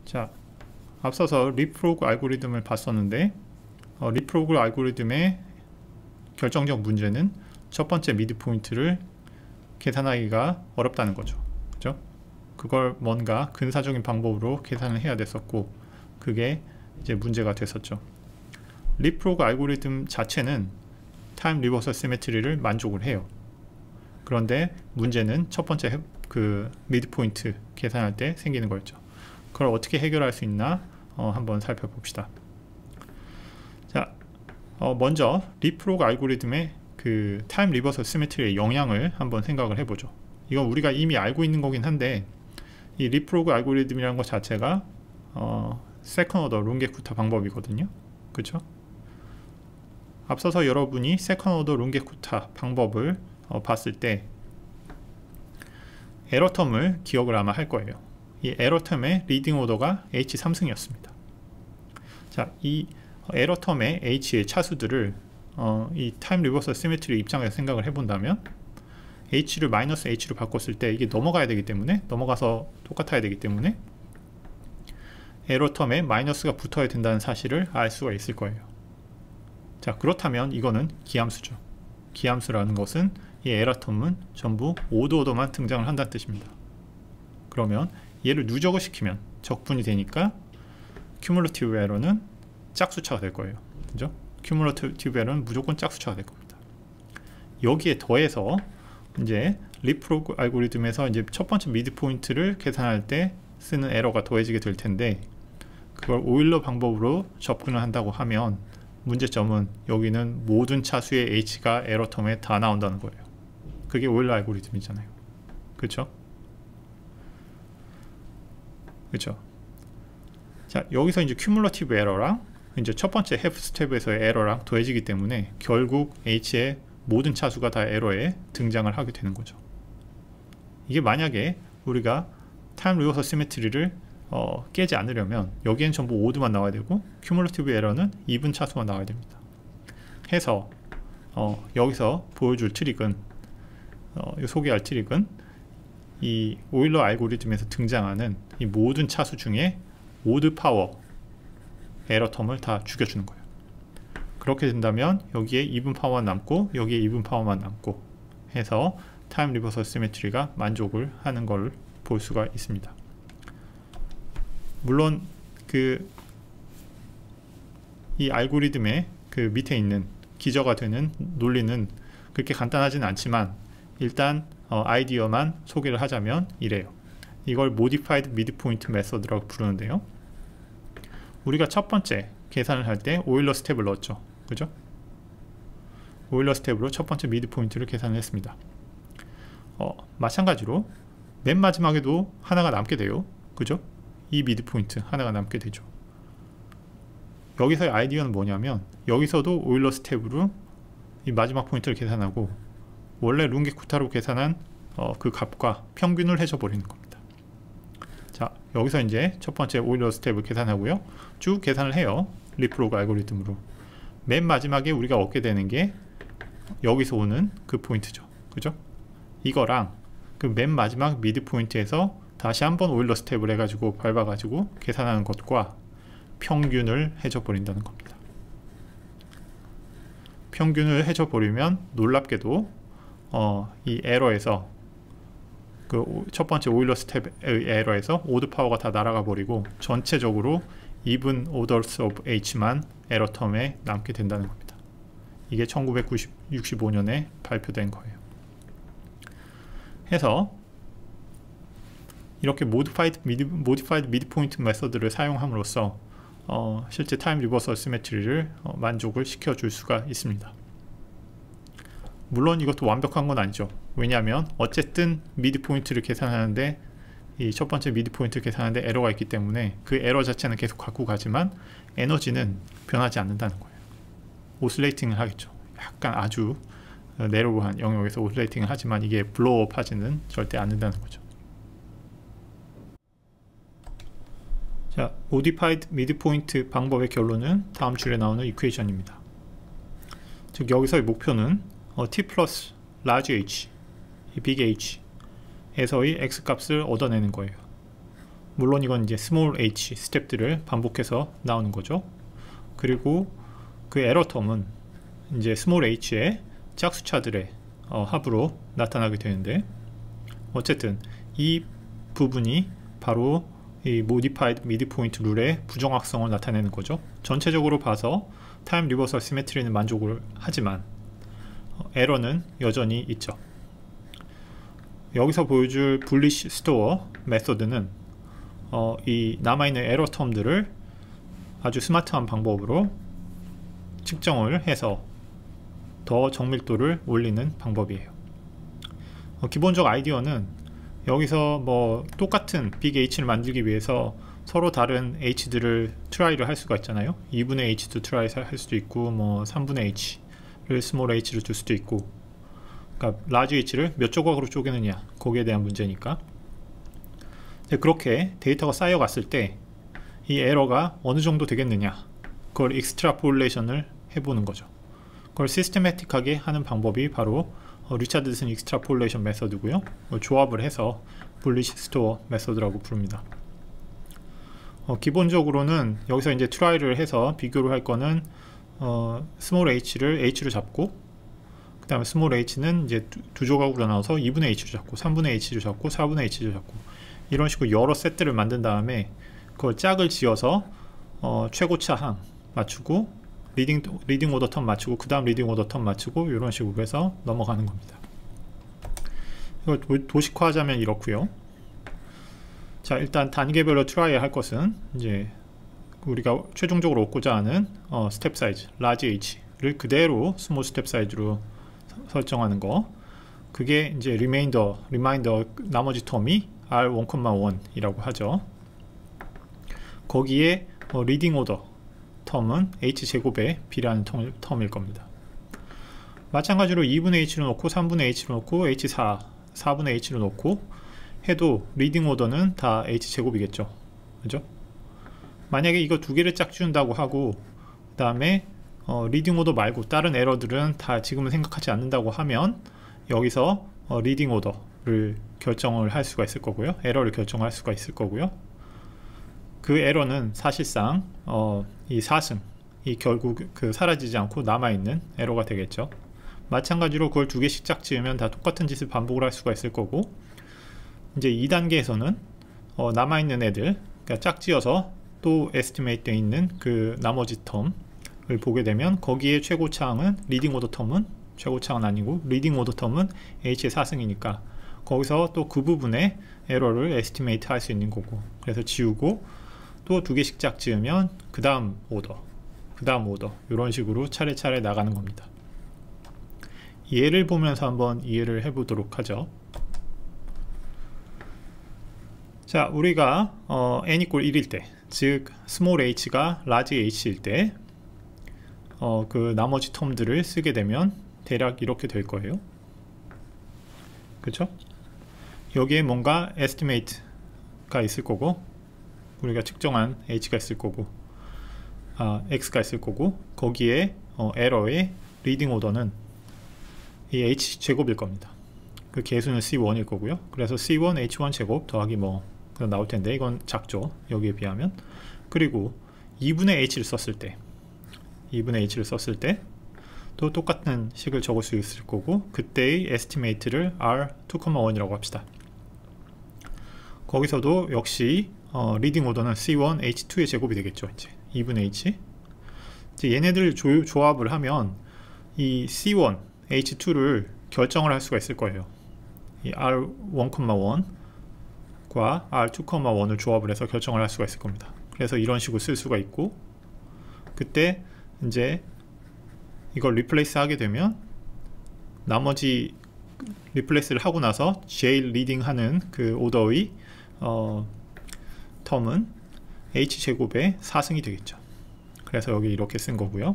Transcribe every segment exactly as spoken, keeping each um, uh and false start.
자, 앞서서 리프로그 알고리즘을 봤었는데 어, 리프로그 알고리즘의 결정적 문제는 첫 번째 미드 포인트를 계산하기가 어렵다는 거죠. 그죠? 그걸 뭔가 근사적인 방법으로 계산을 해야 됐었고, 그게 이제 문제가 됐었죠. 리프로그 알고리즘 자체는 타임 리버설 시메트리를 만족을 해요. 그런데 문제는 첫 번째 그 미드 포인트 계산할 때 생기는 거였죠. 그걸 어떻게 해결할 수 있나 어, 한번 살펴봅시다. 자, 어, 먼저 리프로그 알고리즘의 그 타임 리버설 시메트리의 영향을 한번 생각을 해보죠. 이건 우리가 이미 알고 있는 거긴 한데, 이 리프로그 알고리즘이라는 것 자체가 어, 세컨 오더 룬게쿠타 방법이거든요. 그렇죠? 앞서서 여러분이 세컨 오더 룬게쿠타 방법을 어, 봤을 때 에러 텀을 기억을 아마 할 거예요. 이 에러 텀의 리딩 오더가 에이치 삼 승이었습니다. 자, 이 에러 텀의 H의 차수들을 어, 이 타임 리버설 시메트리 입장에서 생각을 해본다면 H를 마이너스 H로 바꿨을 때 이게 넘어가야 되기 때문에, 넘어가서 똑같아야 되기 때문에 에러 텀에 마이너스가 붙어야 된다는 사실을 알 수가 있을 거예요. 자, 그렇다면 이거는 기함수죠. 기함수라는 것은 이 에러 텀은 전부 오드 오더만 등장을 한다는 뜻입니다. 그러면 얘를 누적을 시키면 적분이 되니까 큐뮬러티브 에러는 짝수차가 될 거예요. 그죠? 큐뮬러티브 에러는 무조건 짝수차가 될 겁니다. 여기에 더해서 이제 리프로그 알고리즘에서 이제 첫 번째 미드 포인트를 계산할 때 쓰는 에러가 더해지게 될 텐데, 그걸 오일러 방법으로 접근을 한다고 하면 문제점은 여기는 모든 차수의 H가 에러 텀에 다 나온다는 거예요. 그게 오일러 알고리즘이잖아요. 그렇죠? 그렇죠? 자, 여기서 이제 큐뮬러티브 에러랑 이제 첫 번째 해프 스텝에서의 에러랑 더해지기 때문에 결국 H의 모든 차수가 다 에러에 등장을 하게 되는 거죠. 이게 만약에 우리가 타임 리버설 시메트리를 어, 깨지 않으려면 여기엔 전부 오드만 나와야 되고 큐뮬러티브 에러는 이분 차수만 나와야 됩니다. 해서 어, 여기서 보여줄 트릭은 어, 소개할 트릭은 이 오일러 알고리즘에서 등장하는 이 모든 차수 중에 오드 파워 에러 텀을 다 죽여주는 거예요. 그렇게 된다면 여기에 이분 파워만 남고 여기에 이분 파워만 남고 해서 타임 리버설 시메트리가 만족을 하는 걸 볼 수가 있습니다. 물론 그 이 알고리즘의 그 밑에 있는 기저가 되는 논리는 그렇게 간단하진 않지만 일단 어, 아이디어만 소개를 하자면 이래요. 이걸 Modified Midpoint Method라고 부르는데요. 우리가 첫 번째 계산을 할 때 오일러 스텝을 넣었죠. 그죠? 오일러 스텝으로 첫 번째 미드 포인트를 계산을 했습니다. 어, 마찬가지로 맨 마지막에도 하나가 남게 돼요. 그죠? 이 미드 포인트 하나가 남게 되죠. 여기서의 아이디어는 뭐냐면 여기서도 오일러 스텝으로 이 마지막 포인트를 계산하고 원래 룬게쿠타로 계산한 어, 그 값과 평균을 해줘 버리는 겁니다. 자, 여기서 이제 첫 번째 오일러 스텝을 계산하고요. 쭉 계산을 해요. 리프로그 알고리즘으로. 맨 마지막에 우리가 얻게 되는 게 여기서 오는 그 포인트죠. 그죠? 이거랑 그 맨 마지막 미드 포인트에서 다시 한번 오일러 스텝을 해가지고 밟아가지고 계산하는 것과 평균을 해줘 버린다는 겁니다. 평균을 해줘 버리면 놀랍게도 어, 이 에러에서 그 첫 번째 오일러 스텝의 에러에서 오드 파워가 다 날아가 버리고 전체적으로 even orders of H만 에러 텀에 남게 된다는 겁니다. 이게 천구백육십오 년에 발표된 거예요. 해서 이렇게 Modified Mid, Modified Midpoint 메서드를 사용함으로써 어, 실제 타임 리버설 시메트리를 어, 만족을 시켜줄 수가 있습니다. 물론 이것도 완벽한 건 아니죠. 왜냐하면 어쨌든 미드 포인트를 계산하는데 이 첫 번째 미드 포인트를 계산하는데 에러가 있기 때문에 그 에러 자체는 계속 갖고 가지만 에너지는 변하지 않는다는 거예요. 오슬레이팅을 하겠죠. 약간 아주 내로우한 영역에서 오슬레이팅을 하지만 이게 블로우업 하지는 절대 않는다는 거죠. 자, Modified Midpoint 방법의 결론은 다음 줄에 나오는 이퀘이션입니다. 즉 여기서의 목표는 어, t 플러스 large h, 이 big h 에서의 x 값을 얻어내는 거예요. 물론 이건 이제 스몰 h 스텝들을 반복해서 나오는 거죠. 그리고 그 에러 텀은 이제 스몰 h의 짝수차들의 어, 합으로 나타나게 되는데, 어쨌든 이 부분이 바로 이 modified midpoint 룰의 부정확성을 나타내는 거죠. 전체적으로 봐서 타임 리버설 시메트리는 만족을 하지만 어, 에러는 여전히 있죠. 여기서 보여줄 bullish store 메소드는 어, 이 남아있는 에러 텀들을 아주 스마트한 방법으로 측정을 해서 더 정밀도를 올리는 방법이에요. 어, 기본적 아이디어는 여기서 뭐 똑같은 빅 H를 만들기 위해서 서로 다른 H들을 트라이를 할 수가 있잖아요. 이분의 H도 트라이 할 수도 있고, 뭐 삼분의 H를 스몰 H를 둘 수도 있고, 그러니까 라지 H를 몇 조각으로 쪼개느냐, 거기에 대한 문제니까. 그렇게 데이터가 쌓여갔을 때 이 에러가 어느 정도 되겠느냐, 그걸 익스트라폴레이션을 해보는 거죠. 그걸 시스테매틱하게 하는 방법이 바로 어, 리차드슨 익스트라폴레이션 메서드고요. 어, 조합을 해서 불리시 스토어 메서드라고 부릅니다. 어, 기본적으로는 여기서 이제 트라이를 해서 비교를 할 거는 어, 스몰 h를 h로 잡고, 그 다음에 스몰 h는 이제 두, 두 조각으로 나눠서 이분의 h로 잡고, 삼분의 h로 잡고, 사분의 h로 잡고, 이런 식으로 여러 세트를 만든 다음에 그걸 짝을 지어서 어, 최고차 항 맞추고, 리딩, 리딩 오더 텀 맞추고, 그 다음 리딩 오더 텀 맞추고, 이런 식으로 해서 넘어가는 겁니다. 이걸 도, 도식화하자면 이렇고요. 자, 일단 단계별로 트라이 할 것은 이제 우리가 최종적으로 얻고자 하는 어, 스텝 사이즈 라지 h를 그대로 스몰 스텝 사이즈로 서, 설정하는 거. 그게 이제 리메인더 리마인더 나머지 텀이 알 원, 일이라고 하죠. 거기에 어, 리딩 오더 텀은 h제곱에 비례하는 텀, 텀일 겁니다. 마찬가지로 이분의 h로 놓고, 삼분의 h로 놓고, 에이치 사, 사분의 h로 놓고 해도 리딩 오더는 다 h제곱이겠죠. 그죠? 만약에 이거 두 개를 짝 지운다고 하고, 그 다음에 어, 리딩 오더 말고 다른 에러들은 다 지금은 생각하지 않는다고 하면 여기서 어, 리딩 오더를 결정을 할 수가 있을 거고요. 에러를 결정할 수가 있을 거고요. 그 에러는 사실상 어, 이 사승, 이 결국 그 사라지지 않고 남아있는 에러가 되겠죠. 마찬가지로 그걸 두 개씩 짝 지으면 다 똑같은 짓을 반복을 할 수가 있을 거고, 이제 이 단계에서는 어, 남아있는 애들, 그러니까 짝 지어서 또 에스티메이트 되어 있는 그 나머지 텀을 보게 되면 거기에 최고차항은 리딩 오더 텀은 최고차항은 아니고 리딩 오더 텀은 h의 사승이니까 거기서 또 그 부분의 에러를 에스티메이트 할 수 있는 거고, 그래서 지우고 또 두 개씩 짝 지으면 그 다음 오더, 그 다음 오더, 이런 식으로 차례차례 나가는 겁니다. 예를 보면서 한번 이해를 해보도록 하죠. 자, 우리가 어, n 이퀄 일일 때, 즉 스몰 h가 라지 h일 때 어, 그 나머지 텀들을 쓰게 되면 대략 이렇게 될 거예요. 그쵸? 여기에 뭔가 estimate가 있을 거고, 우리가 측정한 h가 있을 거고, 아, x가 있을 거고, 거기에 어, 에러의 리딩 오더는 이 h 제곱일 겁니다. 그 개수는 씨 원일 거고요. 그래서 씨 원 에이치 원 제곱 더하기 뭐 나올 텐데 이건 작죠, 여기에 비하면. 그리고 이분의 h를 썼을 때, 이분의 h를 썼을 때 또 똑같은 식을 적을 수 있을 거고, 그때의 에스티메이트를 알 투, 일이라고 합시다. 거기서도 역시 어, 리딩 오더는 씨 원 에이치 투의 제곱이 되겠죠. 이제 이분의 h. 이제 얘네들 조, 조합을 하면 이 씨 원 에이치 투를 결정을 할 수가 있을 거예요. 이 알 원, 일과 알 투, 일을 조합을 해서 결정을 할 수가 있을 겁니다. 그래서 이런 식으로 쓸 수가 있고, 그때 이제 이걸 리플레이스 하게 되면 나머지 리플레이스를 하고 나서 제일 리딩 하는 그 오더의 어, 텀은 h제곱의 사승이 되겠죠. 그래서 여기 이렇게 쓴 거고요.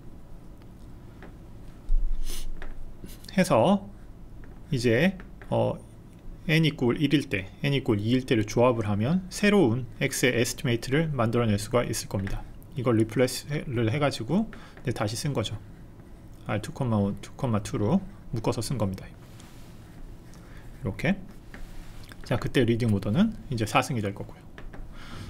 해서 이제 어, n 이퀄 일일 때, n 이퀄 이일 때를 조합을 하면 새로운 x의 에스티메이트를 만들어낼 수가 있을 겁니다. 이걸 리플레이스를 해가지고 다시 쓴 거죠. 알 투, 일, 투, 이로 묶어서 쓴 겁니다. 이렇게. 자, 그때 리딩 오더는 이제 사승이 될 거고요.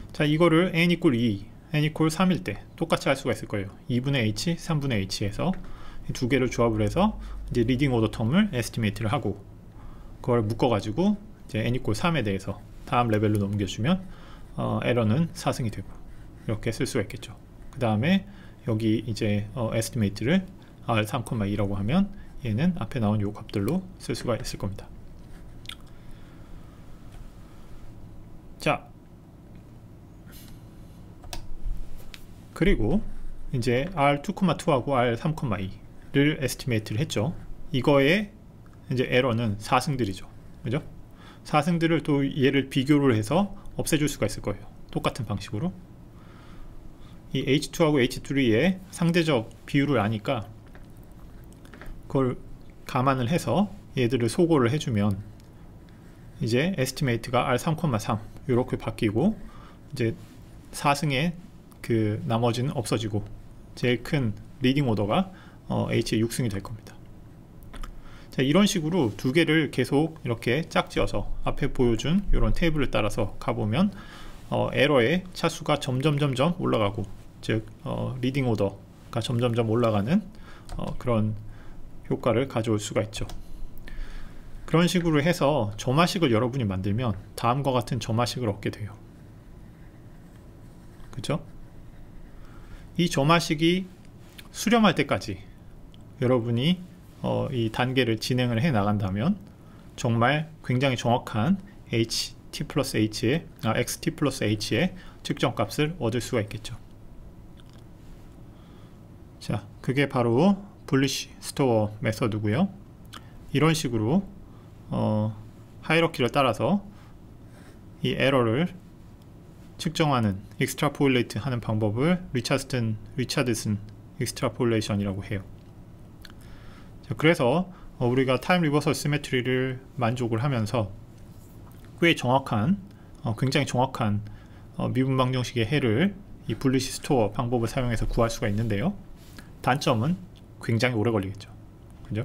자, 이거를 n 이퀄 이, n 이퀄 삼일 때 똑같이 할 수가 있을 거예요. 이분의 h, 삼분의 h에서 두 개를 조합을 해서 이제 리딩 오더 텀을 에스티메이트를 하고, 그걸 묶어 가지고 이제 n 이퀄 삼에 대해서 다음 레벨로 넘겨주면 어, 에러는 사승이 되고, 이렇게 쓸 수가 있겠죠. 그 다음에 여기 이제 어, 에스티메이트를 알 삼, 이라고 하면 얘는 앞에 나온 요 값들로 쓸 수가 있을 겁니다. 자, 그리고 이제 알 투, 이하고 알 삼, 이를 에스티메이트를 했죠. 이거의 이제 에러는 사승들이죠. 그죠? 사승들을 또 얘를 비교를 해서 없애줄 수가 있을 거예요. 똑같은 방식으로. 이 에이치 투하고 에이치 쓰리의 상대적 비율을 아니까 그걸 감안을 해서 얘들을 소거를 해주면 이제 에스티메이트가 알 삼, 삼 이렇게 바뀌고, 이제 사승의 그 나머지는 없어지고 제일 큰 리딩 오더가 어, H의 육 승이 될 겁니다. 자, 이런 식으로 두 개를 계속 이렇게 짝지어서 앞에 보여준 이런 테이블을 따라서 가보면 어, 에러의 차수가 점점 점점 올라가고, 즉 어, 리딩 오더가 점점점 올라가는 어, 그런 효과를 가져올 수가 있죠. 그런 식으로 해서 점화식을 여러분이 만들면 다음과 같은 점화식을 얻게 돼요. 그죠? 이 점화식이 수렴할 때까지 여러분이 어, 이 단계를 진행을 해 나간다면 정말 굉장히 정확한 h t 플러스 h의 아, xt 플러스 h의 측정 값을 얻을 수가 있겠죠. 자, 그게 바로 불리시 스토어 메서드고요. 이런 식으로 어, 하이러키를 따라서 이 에러를 측정하는, 익스트라폴레이트 하는 방법을 리차드슨, 리차드슨 익스트라폴레이션이라고 해요. 자, 그래서 어, 우리가 타임 리버설 시메트리를 만족을 하면서 꽤 정확한, 어, 굉장히 정확한 어, 미분 방정식의 해를 이 불리시 스토어 방법을 사용해서 구할 수가 있는데요. 단점은 굉장히 오래 걸리겠죠. 그죠?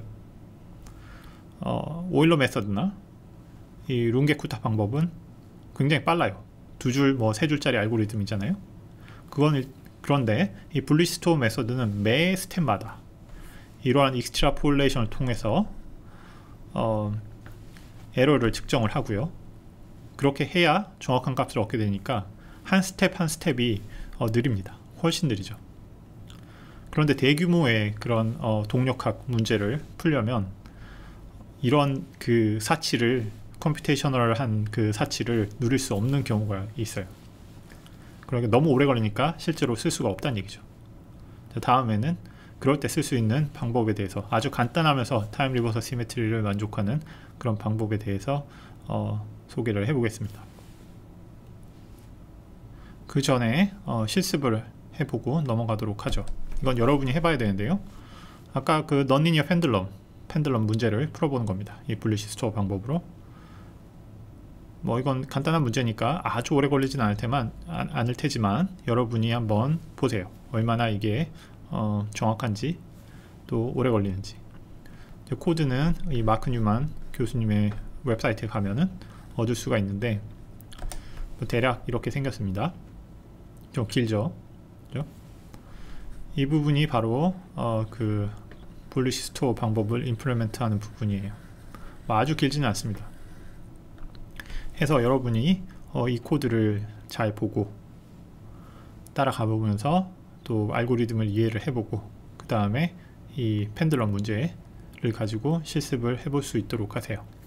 어, 오일러 메서드나 이 룬게쿠타 방법은 굉장히 빨라요. 두 줄, 뭐 세 줄짜리 알고리즘이잖아요. 그건 그런데 이 불리시 스토어 메서드는 매 스텝마다 이러한 익스트라폴레이션을 통해서 어, 에러를 측정을 하고요. 그렇게 해야 정확한 값을 얻게 되니까 한 스텝 한 스텝이 어, 느립니다. 훨씬 느리죠. 그런데 대규모의 그런 어, 동력학 문제를 풀려면 이런 그 사치를, 컴퓨테이셔널한 그 사치를 누릴 수 없는 경우가 있어요. 그러니까 너무 오래 걸리니까 실제로 쓸 수가 없다는 얘기죠. 자, 다음에는 그럴 때 쓸 수 있는 방법에 대해서, 아주 간단하면서 타임 리버설 시메트리를 만족하는 그런 방법에 대해서 어, 소개를 해보겠습니다. 그 전에 어, 실습을 해보고 넘어가도록 하죠. 이건 여러분이 해봐야 되는데요. 아까 그 넌리니어 펜들럼 펜들럼 문제를 풀어보는 겁니다. 이 불리시 스토어 방법으로. 뭐 이건 간단한 문제니까 아주 오래 걸리진 않을 테만 안, 않을 테지만 여러분이 한번 보세요. 얼마나 이게 어, 정확한지, 또 오래 걸리는지. 코드는 이 마크 뉴만 교수님의 웹사이트에 가면은 얻을 수가 있는데, 뭐 대략 이렇게 생겼습니다. 좀 길죠? 그죠? 이 부분이 바로 어, 그 불리시 스토어 방법을 임플리멘트 하는 부분이에요. 뭐 아주 길지는 않습니다. 해서 여러분이 어, 이 코드를 잘 보고 따라가 보면서 또 알고리즘을 이해를 해보고, 그 다음에 이 펜들럼 문제를 가지고 실습을 해볼 수 있도록 하세요.